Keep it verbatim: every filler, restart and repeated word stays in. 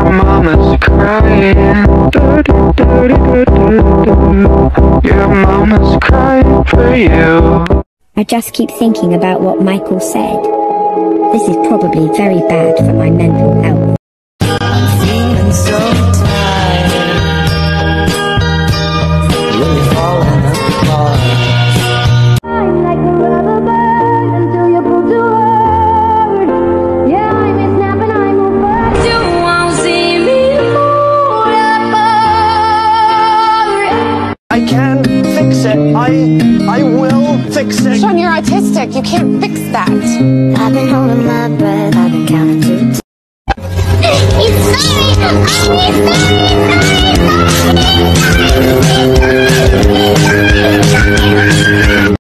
Your mama's crying. Your mama's crying for you. I just keep thinking about what Michael said. This is probably very bad for my mental health. I'm feeling so tired, really falling apart. I'm like a rubber bird until you pull too hard. Yeah, I may snap and I move, but you won't see me move apart. I can fix it. I I will fix it. Sean, you're autistic. You can't fix that. I've been holding my breath. I've been counting to He's sorry! Oh, he's sorry! Sorry! Sorry! Sorry!